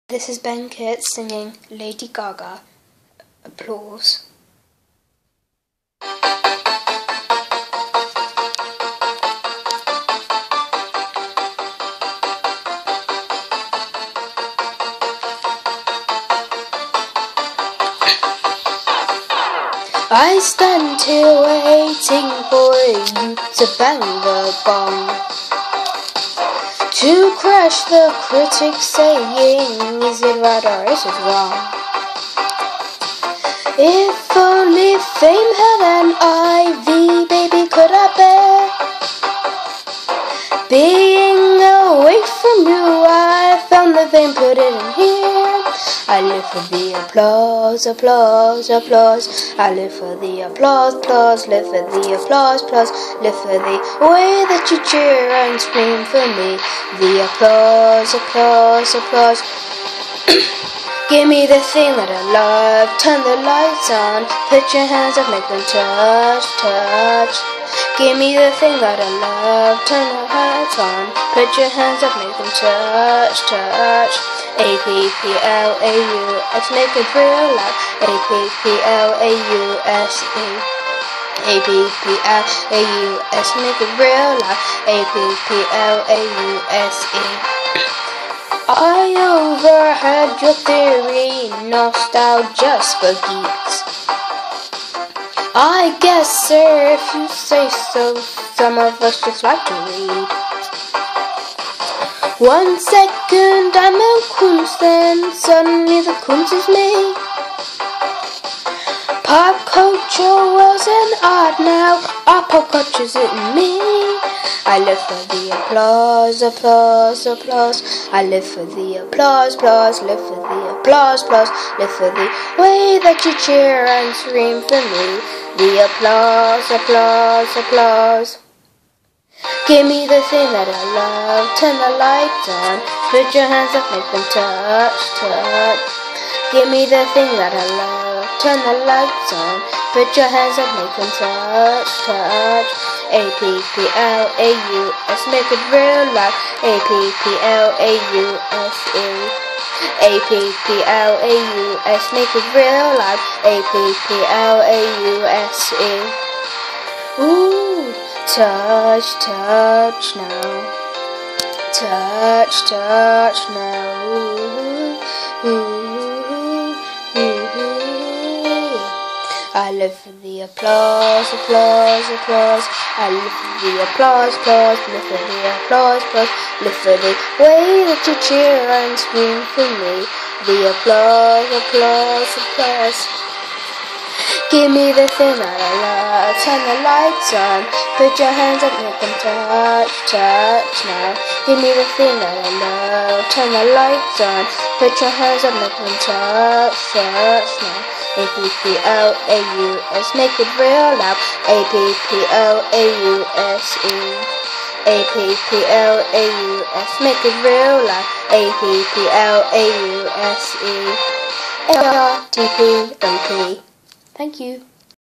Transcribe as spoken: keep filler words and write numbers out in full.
This is Ben Kurt singing Lady Gaga. Applause. I stand here waiting for you to bang the gong, to crush the critics saying, is it right or is it wrong? If only fame had an I V, baby, could I bear being away from you? I found the fame, put it in here. I live for the applause, applause, applause. I live for the applause, applause. Live for the applause, applause. Live for the way that you cheer and scream for me. The applause, applause, applause. Give me the thing that I love. Turn the lights on. Put your hands up, make them touch, touch. Give me the thing that I love. Turn the lights on. Put your hands up, make them touch, touch. A P P L A U S, make it real loud. A P P L A U S E. A P P L A U S, make it real loud. A P P L A U S E. I overheard your theory, nostalgia's for geeks. I guess, sir, if you say so, some of us just like to read. One second I'm a Kunz, then suddenly the Kunz is me. Pop culture was an art, now our pop culture's in me. I live for the applause, applause, applause. I live for the applause, applause. Live for the applause, applause. Live for the way that you cheer and scream for me. The applause, applause, applause. Give me the thing that I love. Turn the lights on. Put your hands up, make them touch, touch. Give me the thing that I love. Turn the lights on. Put your hands up, make them touch, touch. A P P L A U S, make it real loud. A P P L A U S E. A P P L A U S, make it real loud. A P P L A U S E. Ooh, touch, touch now. Touch, touch now. Ooh, ooh, ooh, ooh. I live for the applause, applause, applause. I live for the applause, applause. Live for the applause, applause. Live for the way that you cheer and scream for me. The applause, applause, applause. Give me the thing that I love. Turn the lights on. Put your hands up, make them touch, touch now. Give me the thing that I love. Turn the lights on. Put your hands up, make them touch, touch now. A P P L A U S, make it real loud. A P P L A U S E. A P P L A U S, make it real loud. A P P L A U S E. A R T P O P. Thank you.